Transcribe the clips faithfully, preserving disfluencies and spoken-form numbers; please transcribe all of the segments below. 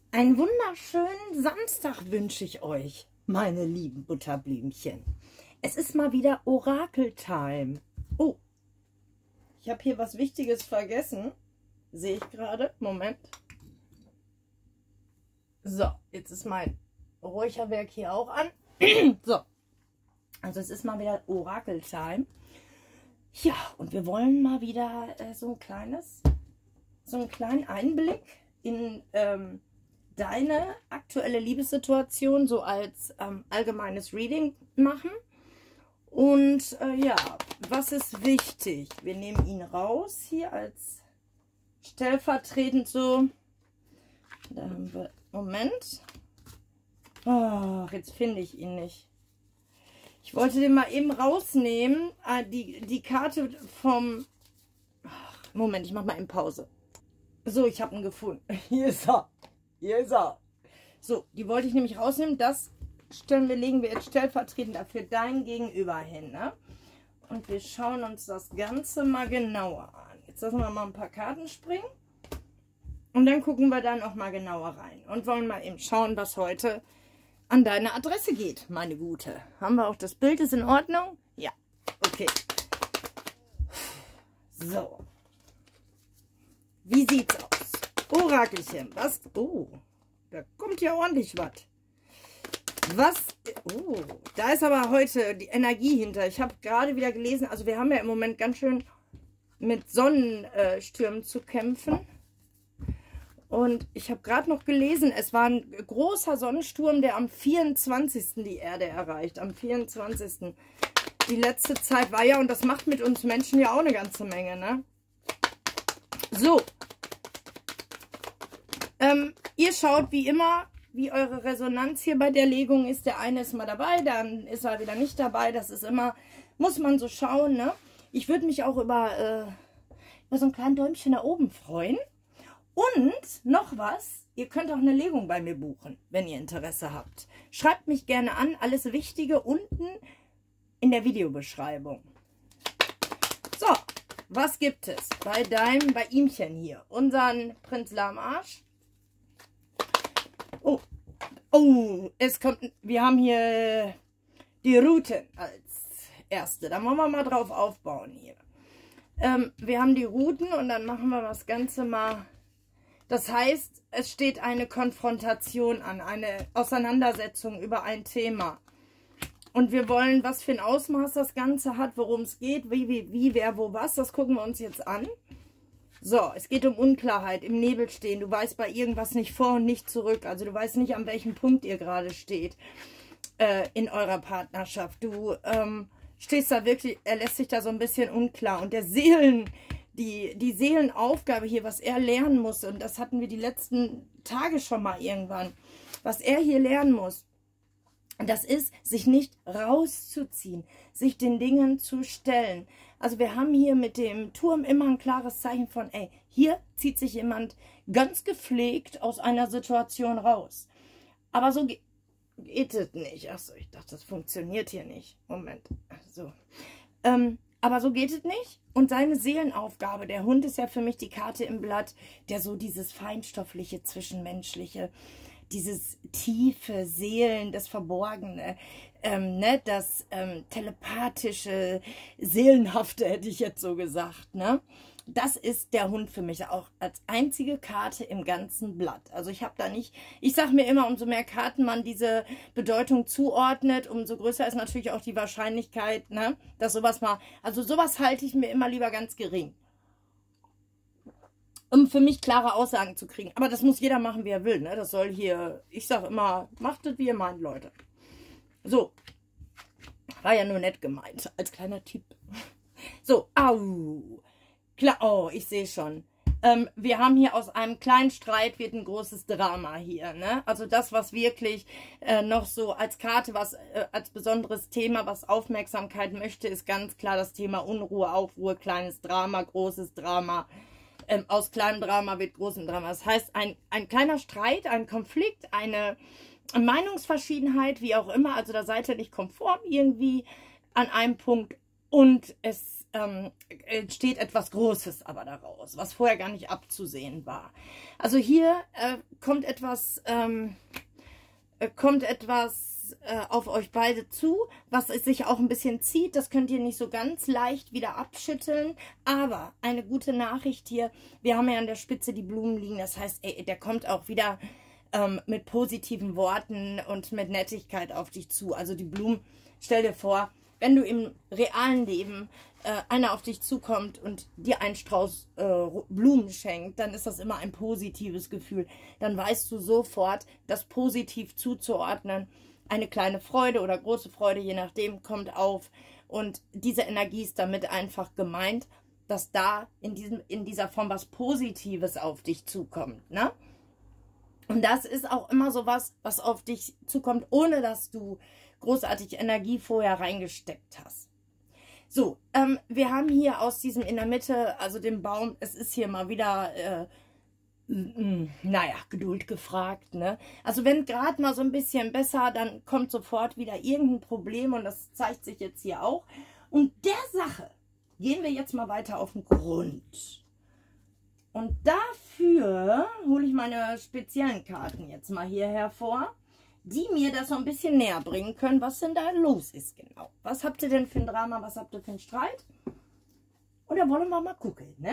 Einen wunderschönen Samstag wünsche ich euch, meine lieben Butterblümchen. Es ist mal wieder Orakel-Time. Oh, ich habe hier was Wichtiges vergessen. Sehe ich gerade. Moment. So, jetzt ist mein Räucherwerk hier auch an. So, also es ist mal wieder Orakel-Time. Ja, und wir wollen mal wieder äh, so ein kleines, so einen kleinen Einblick in ähm, deine aktuelle Liebessituation so als ähm, allgemeines Reading machen. Und äh, ja, was ist wichtig? Wir nehmen ihn raus hier als stellvertretend so. Da haben wir, Moment. Oh, jetzt finde ich ihn nicht. Ich wollte den mal eben rausnehmen. Ah, die, die Karte vom... Ach, Moment, ich mache mal in Pause. So, ich habe ihn gefunden. Hier ist er. Hier ist er. So, die wollte ich nämlich rausnehmen. Das stellen wir, legen wir jetzt stellvertretend dafür dein Gegenüber hin. Ne? Und wir schauen uns das Ganze mal genauer an. Jetzt lassen wir mal ein paar Karten springen. Und dann gucken wir dann auch mal genauer rein. Und wollen mal eben schauen, was heute an deine Adresse geht, meine Gute. Haben wir auch das Bild? Ist in Ordnung? Ja. Okay. So. Wie sieht's aus? Orakelchen, was? Oh, da kommt ja ordentlich was. Was? Oh, da ist aber heute die Energie hinter. Ich habe gerade wieder gelesen, also wir haben ja im Moment ganz schön mit Sonnenstürmen zu kämpfen. Und ich habe gerade noch gelesen, es war ein großer Sonnensturm, der am vierundzwanzigsten die Erde erreicht. Am vierundzwanzigsten Die letzte Zeit war ja, und das macht mit uns Menschen ja auch eine ganze Menge, ne? So. Ähm, ihr schaut wie immer, wie eure Resonanz hier bei der Legung ist. Der eine ist mal dabei, dann ist er wieder nicht dabei. Das ist immer, muss man so schauen, ne? Ich würde mich auch über, äh, über so ein kleines Däumchen nach oben freuen. Und noch was, ihr könnt auch eine Legung bei mir buchen, wenn ihr Interesse habt. Schreibt mich gerne an, alles Wichtige unten in der Videobeschreibung. So, was gibt es bei deinem, bei ihmchen hier? Unseren Prinz Lahmarsch. Oh, oh, es kommt, wir haben hier die Ruten als erste. Da wollen wir mal drauf aufbauen hier. Ähm, wir haben die Ruten und dann machen wir das Ganze mal. Das heißt, es steht eine Konfrontation an, eine Auseinandersetzung über ein Thema. Und wir wollen, was für ein Ausmaß das Ganze hat, worum es geht, wie, wie, wie, wer, wo, was, das gucken wir uns jetzt an. So, es geht um Unklarheit, im Nebel stehen. Du weißt bei irgendwas nicht vor und nicht zurück. Also du weißt nicht, an welchem Punkt ihr gerade steht äh, in eurer Partnerschaft. Du ähm, stehst da wirklich, er lässt sich da so ein bisschen unklar. Und der Seelen... Die, die Seelenaufgabe hier, was er lernen muss, und das hatten wir die letzten Tage schon mal irgendwann, was er hier lernen muss, das ist, sich nicht rauszuziehen, sich den Dingen zu stellen. Also wir haben hier mit dem Turm immer ein klares Zeichen von, ey, hier zieht sich jemand ganz gepflegt aus einer Situation raus. Aber so ge geht es nicht. Achso, ich dachte, das funktioniert hier nicht. Moment. So. Ähm, Aber so geht es nicht. Und seine Seelenaufgabe, der Hund ist ja für mich die Karte im Blatt, der so dieses feinstoffliche, zwischenmenschliche, dieses tiefe Seelen, das Verborgene, ähm, ne, das ähm, telepathische, seelenhafte, hätte ich jetzt so gesagt, ne? Das ist der Hund für mich auch als einzige Karte im ganzen Blatt. Also ich habe da nicht, ich sage mir immer, umso mehr Karten man diese Bedeutung zuordnet, umso größer ist natürlich auch die Wahrscheinlichkeit, ne, dass sowas mal, also sowas halte ich mir immer lieber ganz gering. Um für mich klare Aussagen zu kriegen. Aber das muss jeder machen, wie er will, ne? Das soll hier, ich sage immer, macht es, wie ihr meint, Leute. So, war ja nur nett gemeint, als kleiner Tipp. So, au. Klar, oh, ich sehe schon. Ähm, wir haben hier aus einem kleinen Streit wird ein großes Drama hier, ne? Also das, was wirklich äh, noch so als Karte, was äh, als besonderes Thema, was Aufmerksamkeit möchte, ist ganz klar das Thema Unruhe, Aufruhr, kleines Drama, großes Drama. Ähm, aus kleinem Drama wird großem Drama. Das heißt, ein, ein kleiner Streit, ein Konflikt, eine Meinungsverschiedenheit, wie auch immer. Also da seid ihr nicht konform irgendwie an einem Punkt. Und es ähm, entsteht etwas Großes aber daraus, was vorher gar nicht abzusehen war. Also hier äh, kommt etwas, ähm, äh, kommt etwas äh, auf euch beide zu, was es sich auch ein bisschen zieht. Das könnt ihr nicht so ganz leicht wieder abschütteln. Aber eine gute Nachricht hier, wir haben ja an der Spitze die Blumen liegen. Das heißt, ey, der kommt auch wieder ähm, mit positiven Worten und mit Nettigkeit auf dich zu. Also die Blumen, stell dir vor, wenn du im realen Leben äh, einer auf dich zukommt und dir einen Strauß äh, Blumen schenkt, dann ist das immer ein positives Gefühl. Dann weißt du sofort, das positiv zuzuordnen. Eine kleine Freude oder große Freude, je nachdem, kommt auf. Und diese Energie ist damit einfach gemeint, dass da in, diesem, in dieser Form was Positives auf dich zukommt, ne? Und das ist auch immer so was, was auf dich zukommt, ohne dass du großartig Energie vorher reingesteckt hast. So, ähm, wir haben hier aus diesem in der Mitte, also dem Baum, es ist hier mal wieder, äh, naja, Geduld gefragt, ne? Also wenn gerade mal so ein bisschen besser, dann kommt sofort wieder irgendein Problem und das zeigt sich jetzt hier auch. Und der Sache gehen wir jetzt mal weiter auf den Grund. Und dafür hole ich meine speziellen Karten jetzt mal hier hervor, die mir das so ein bisschen näher bringen können, was denn da los ist genau. Was habt ihr denn für ein Drama, was habt ihr für einen Streit? Und da wollen wir mal gucken, ne?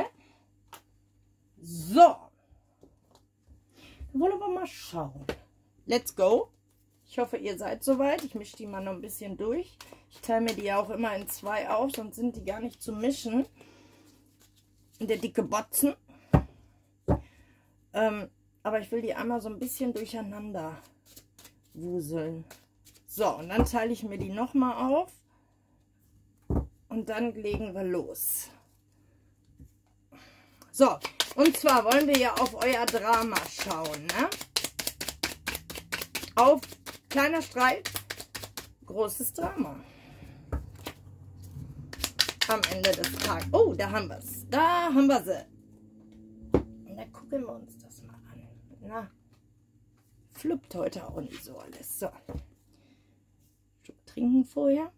So. Dann wollen wir mal schauen. Let's go. Ich hoffe, ihr seid soweit. Ich mische die mal noch ein bisschen durch. Ich teile mir die ja auch immer in zwei auf, sonst sind die gar nicht zu mischen. Der dicke Botzen. Ähm, aber ich will die einmal so ein bisschen durcheinander wuseln. So, und dann teile ich mir die nochmal auf. Und dann legen wir los. So, und zwar wollen wir ja auf euer Drama schauen, ne? Auf kleiner Streit, großes Drama. Am Ende des Tages. Oh, da haben wir es. Da haben wir sie. Und dann gucken wir uns das mal an. Na, fluppt heute auch nicht so alles. So. Trinken vorher.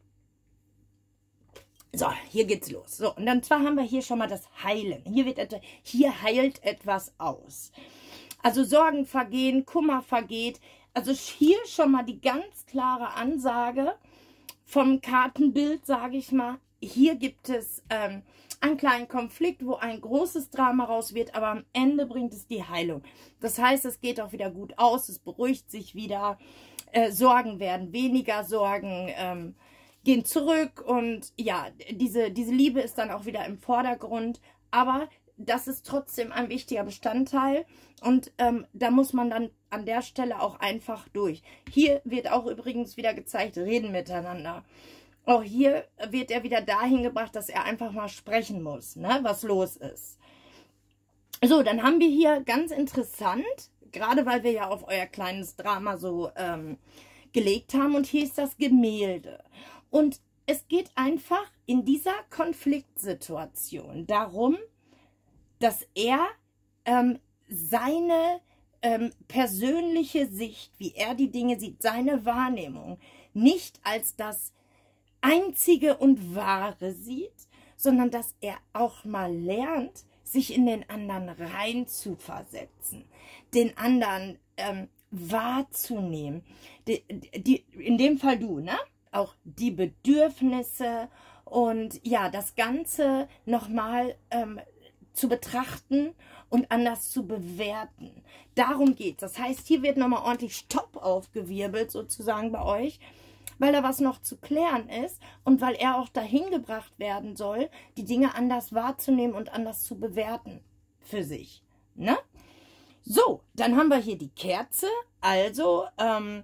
So, hier geht's los. So, und dann zwar haben wir hier schon mal das Heilen. Hier wird etwas, hier heilt etwas aus. Also Sorgen vergehen, Kummer vergeht. Also hier schon mal die ganz klare Ansage vom Kartenbild, sage ich mal. Hier gibt es ähm, einen kleinen Konflikt, wo ein großes Drama raus wird, aber am Ende bringt es die Heilung. Das heißt, es geht auch wieder gut aus, es beruhigt sich wieder, äh, Sorgen werden weniger, Sorgen ähm, gehen zurück und ja, diese, diese Liebe ist dann auch wieder im Vordergrund, aber das ist trotzdem ein wichtiger Bestandteil und ähm, da muss man dann an der Stelle auch einfach durch. Hier wird auch übrigens wieder gezeigt, reden miteinander. Auch hier wird er wieder dahin gebracht, dass er einfach mal sprechen muss, ne, was los ist. So, dann haben wir hier ganz interessant, gerade weil wir ja auf euer kleines Drama so ähm, gelegt haben, und hier ist das Gemälde. Und es geht einfach in dieser Konfliktsituation darum, dass er ähm, seine ähm, persönliche Sicht, wie er die Dinge sieht, seine Wahrnehmung, nicht als das Einzige und Wahre sieht, sondern dass er auch mal lernt, sich in den anderen rein zu versetzen, den anderen ähm, wahrzunehmen. Die, die, in dem Fall du, ne? Auch die Bedürfnisse und ja, das Ganze nochmal ähm, zu betrachten und anders zu bewerten. Darum geht es. Das heißt, hier wird nochmal ordentlich Stopp aufgewirbelt, sozusagen bei euch, weil da was noch zu klären ist und weil er auch dahin gebracht werden soll, die Dinge anders wahrzunehmen und anders zu bewerten für sich. Ne? So, dann haben wir hier die Kerze. Also, ähm,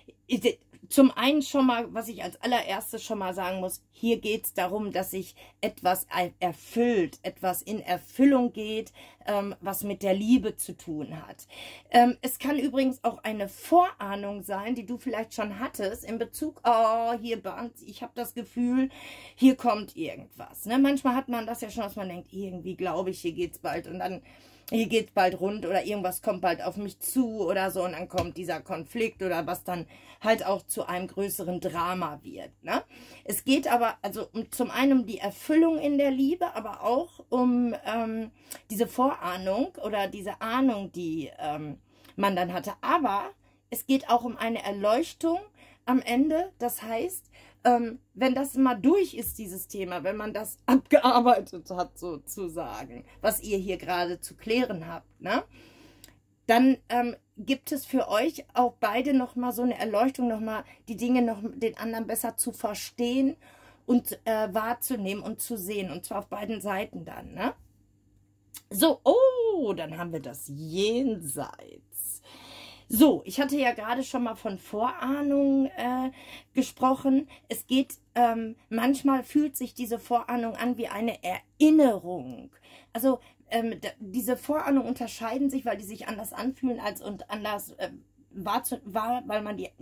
zum einen schon mal, was ich als allererstes schon mal sagen muss, hier geht es darum, dass sich etwas erfüllt, etwas in Erfüllung geht, ähm, was mit der Liebe zu tun hat. Ähm, es kann übrigens auch eine Vorahnung sein, die du vielleicht schon hattest, in Bezug, oh, hier bahnt, ich habe das Gefühl, hier kommt irgendwas. Ne? Manchmal hat man das ja schon, dass man denkt, irgendwie glaube ich, hier geht es bald, und dann hier geht bald rund oder irgendwas kommt bald auf mich zu oder so und dann kommt dieser Konflikt oder was dann halt auch zu einem größeren Drama wird. Ne? Es geht aber also um, zum einen um die Erfüllung in der Liebe, aber auch um ähm, diese Vorahnung oder diese Ahnung, die ähm, man dann hatte. Aber es geht auch um eine Erleuchtung am Ende. Das heißt, ähm, wenn das mal durch ist, dieses Thema, wenn man das abgearbeitet hat sozusagen, was ihr hier gerade zu klären habt, ne? Dann ähm, gibt es für euch auch beide nochmal so eine Erleuchtung, nochmal die Dinge noch den anderen besser zu verstehen und äh, wahrzunehmen und zu sehen. Und zwar auf beiden Seiten dann, ne? So, oh, dann haben wir das Jenseits. So, ich hatte ja gerade schon mal von Vorahnung äh, gesprochen. Es geht, ähm, manchmal fühlt sich diese Vorahnung an wie eine Erinnerung. Also ähm, diese Vorahnung unterscheiden sich, weil die sich anders anfühlen als und anders äh, war, zu, war, weil man die...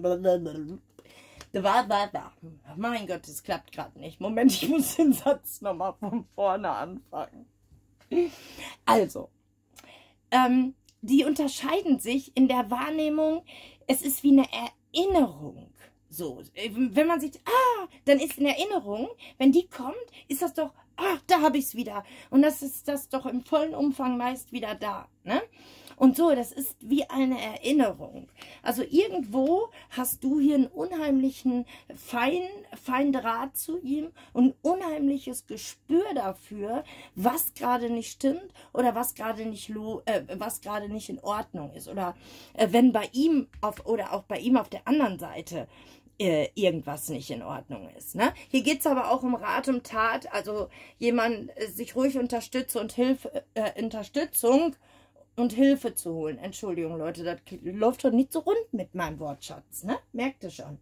Mein Gott, das klappt gerade nicht. Moment, ich muss den Satz nochmal von vorne anfangen. Also, ähm, die unterscheiden sich in der Wahrnehmung, es ist wie eine Erinnerung. So, wenn man sieht, ah, dann ist eine Erinnerung, wenn die kommt, ist das doch, ach, da habe ich es wieder. Und das ist das doch im vollen Umfang meist wieder da, ne? Und so, das ist wie eine Erinnerung. Also irgendwo hast du hier einen unheimlichen fein, fein Draht zu ihm und ein unheimliches Gespür dafür, was gerade nicht stimmt oder was gerade nicht, äh, was gerade nicht in Ordnung ist. Oder äh, wenn bei ihm auf, oder auch bei ihm auf der anderen Seite äh, irgendwas nicht in Ordnung ist. Ne? Hier geht es aber auch um Rat und Tat, also jemand äh, sich ruhig unterstütze und Hilfe, äh, Unterstützung und Hilfe zu holen. Entschuldigung, Leute, das läuft schon nicht so rund mit meinem Wortschatz, ne? Merkt ihr schon.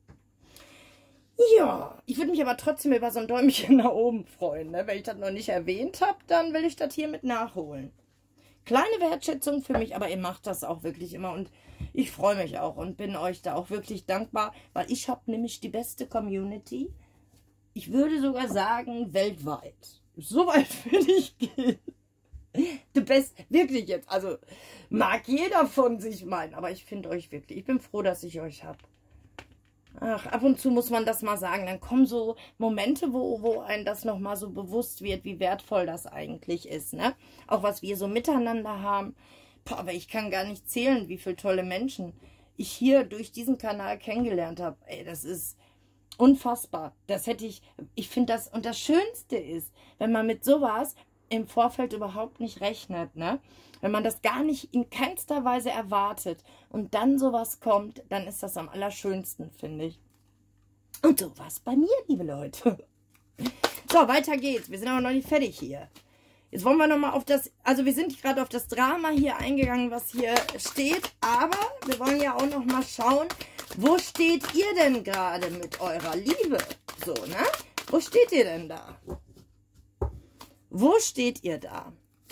Ja, ich würde mich aber trotzdem über so ein Däumchen nach oben freuen, ne? Wenn ich das noch nicht erwähnt habe, dann will ich das hiermit nachholen. Kleine Wertschätzung für mich, aber ihr macht das auch wirklich immer und ich freue mich auch und bin euch da auch wirklich dankbar, weil ich habe nämlich die beste Community. Ich würde sogar sagen, weltweit. So weit will ich gehen. The best, wirklich jetzt, also mag jeder von sich meinen, aber ich finde euch wirklich, ich bin froh, dass ich euch habe. Ach, ab und zu muss man das mal sagen, dann kommen so Momente, wo, wo einem das nochmal so bewusst wird, wie wertvoll das eigentlich ist, ne? Auch was wir so miteinander haben. Boah, aber ich kann gar nicht zählen, wie viele tolle Menschen ich hier durch diesen Kanal kennengelernt habe. Ey, das ist unfassbar. Das hätte ich, ich finde das, und das Schönste ist, wenn man mit sowas im Vorfeld überhaupt nicht rechnet, ne? Wenn man das gar nicht in keinster Weise erwartet und dann sowas kommt, dann ist das am allerschönsten, finde ich. Und so war es bei mir, liebe Leute. So, weiter geht's. Wir sind aber noch nicht fertig hier. Jetzt wollen wir nochmal auf das, also wir sind gerade auf das Drama hier eingegangen, was hier steht, aber wir wollen ja auch noch mal schauen, wo steht ihr denn gerade mit eurer Liebe? So, ne? Wo steht ihr denn da? Wo steht ihr da?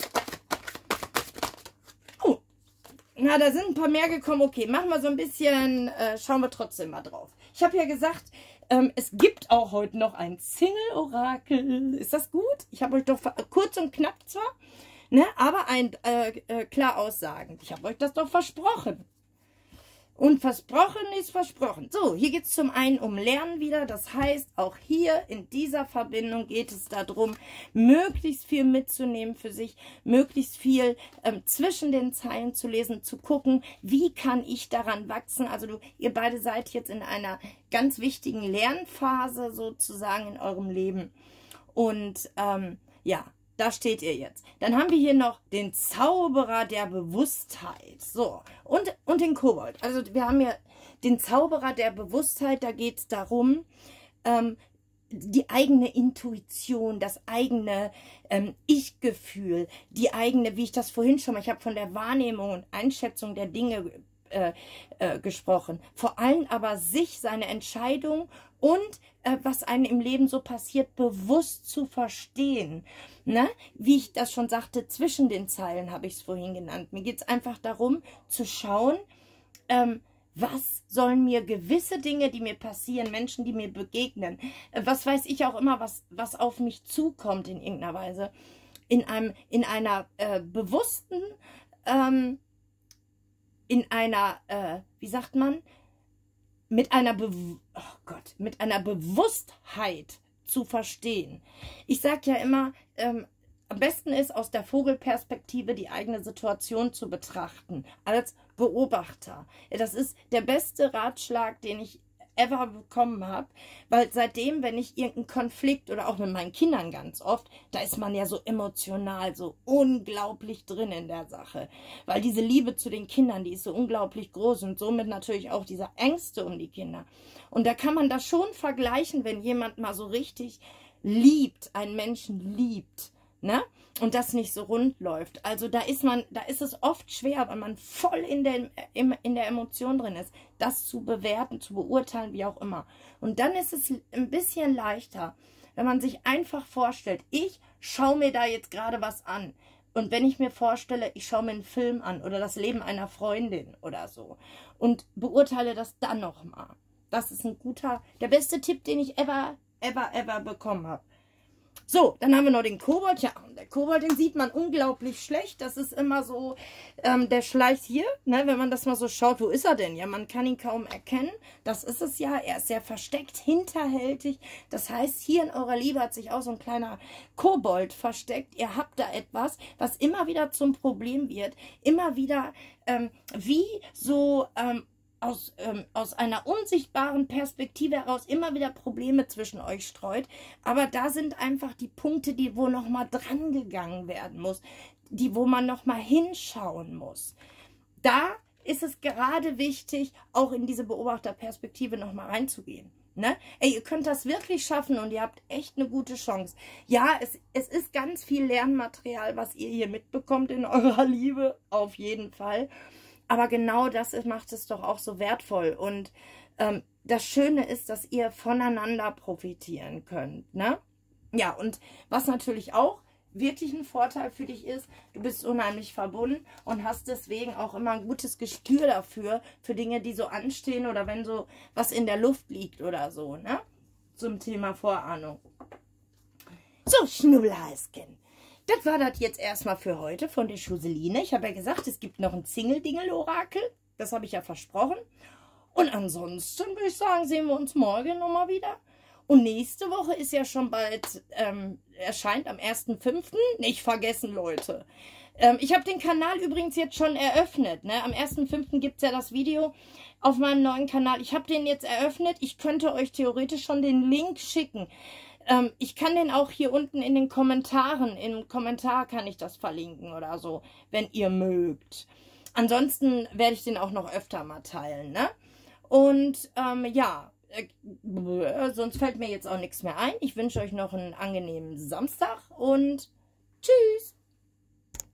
Oh, na, da sind ein paar mehr gekommen. Okay, machen wir so ein bisschen, äh, schauen wir trotzdem mal drauf. Ich habe ja gesagt, ähm, es gibt auch heute noch ein Single-Orakel. Ist das gut? Ich habe euch doch kurz und knapp zwar, ne, aber ein äh, äh, klar aussagend. Ich habe euch das doch versprochen. Und versprochen ist versprochen. So, hier geht es zum einen um Lernen wieder. Das heißt, auch hier in dieser Verbindung geht es darum, möglichst viel mitzunehmen für sich, möglichst viel ähm, zwischen den Zeilen zu lesen, zu gucken, wie kann ich daran wachsen. Also du, ihr beide seid jetzt in einer ganz wichtigen Lernphase sozusagen in eurem Leben. Und ähm, ja, da steht ihr jetzt. Dann haben wir hier noch den Zauberer der Bewusstheit. So, und, und den Kobold. Also wir haben hier den Zauberer der Bewusstheit. Da geht es darum, ähm, die eigene Intuition, das eigene ähm, Ich-Gefühl, die eigene, wie ich das vorhin schon mal, ich habe von der Wahrnehmung und Einschätzung der Dinge äh, äh, gesprochen. Vor allem aber sich, seine Entscheidung und äh, was einem im Leben so passiert, bewusst zu verstehen. Ne? Wie ich das schon sagte, zwischen den Zeilen habe ich es vorhin genannt. Mir geht es einfach darum, zu schauen, ähm, was sollen mir gewisse Dinge, die mir passieren, Menschen, die mir begegnen, äh, was weiß ich auch immer, was, was auf mich zukommt in irgendeiner Weise, in, einem, in einer äh, bewussten ähm, in einer, äh, wie sagt man, mit einer, Be oh Gott, mit einer Bewusstheit zu verstehen. Ich sage ja immer, ähm, am besten ist, aus der Vogelperspektive die eigene Situation zu betrachten, als Beobachter. Das ist der beste Ratschlag, den ich ever bekommen habe, weil seitdem, wenn ich irgendeinen Konflikt oder auch mit meinen Kindern ganz oft, da ist man ja so emotional, so unglaublich drin in der Sache, weil diese Liebe zu den Kindern, die ist so unglaublich groß und somit natürlich auch diese Ängste um die Kinder. Und da kann man das schon vergleichen, wenn jemand mal so richtig liebt, einen Menschen liebt, ne? Und das nicht so rund läuft. Also da ist man, da ist es oft schwer, weil man voll in der, in der Emotion drin ist, das zu bewerten, zu beurteilen, wie auch immer. Und dann ist es ein bisschen leichter, wenn man sich einfach vorstellt, ich schaue mir da jetzt gerade was an. Und wenn ich mir vorstelle, ich schaue mir einen Film an oder das Leben einer Freundin oder so und beurteile das dann nochmal. Das ist ein guter, der beste Tipp, den ich ever, ever, ever bekommen habe. So, dann haben wir noch den Kobold. Ja, der Kobold, den sieht man unglaublich schlecht. Das ist immer so, ähm, der schleicht hier, ne, wenn man das mal so schaut, wo ist er denn? Ja, man kann ihn kaum erkennen. Das ist es ja. Er ist sehr versteckt, hinterhältig. Das heißt, hier in eurer Liebe hat sich auch so ein kleiner Kobold versteckt. Ihr habt da etwas, was immer wieder zum Problem wird. Immer wieder, ähm, wie so, ähm, Aus, ähm, aus einer unsichtbaren Perspektive heraus immer wieder Probleme zwischen euch streut. Aber da sind einfach die Punkte, die wo nochmal dran gegangen werden muss, die wo man nochmal hinschauen muss. Da ist es gerade wichtig, auch in diese Beobachterperspektive nochmal reinzugehen. Ne? Ey, ihr könnt das wirklich schaffen und ihr habt echt eine gute Chance. Ja, es, es ist ganz viel Lernmaterial, was ihr hier mitbekommt in eurer Liebe, auf jeden Fall. Aber genau das macht es doch auch so wertvoll. Und ähm, das Schöne ist, dass ihr voneinander profitieren könnt. Ne? Ja, und was natürlich auch wirklich ein Vorteil für dich ist, du bist unheimlich verbunden und hast deswegen auch immer ein gutes Gespür dafür, für Dinge, die so anstehen oder wenn so was in der Luft liegt oder so. Ne? Zum Thema Vorahnung. So, Schnubbelheißchen. Das war das jetzt erstmal für heute von der Schuseline. Ich habe ja gesagt, es gibt noch ein Single-Dingel-Orakel. Das habe ich ja versprochen. Und ansonsten würde ich sagen, sehen wir uns morgen nochmal wieder. Und nächste Woche ist ja schon bald, ähm, erscheint am ersten fünften Nicht vergessen, Leute. Ähm, ich habe den Kanal übrigens jetzt schon eröffnet. Ne? Am ersten fünften gibt es ja das Video auf meinem neuen Kanal. Ich habe den jetzt eröffnet. Ich könnte euch theoretisch schon den Link schicken. Ähm, ich kann den auch hier unten in den Kommentaren, im Kommentar kann ich das verlinken oder so, wenn ihr mögt. Ansonsten werde ich den auch noch öfter mal teilen, ne? Und ähm, ja, äh, sonst fällt mir jetzt auch nichts mehr ein. Ich wünsche euch noch einen angenehmen Samstag und tschüss!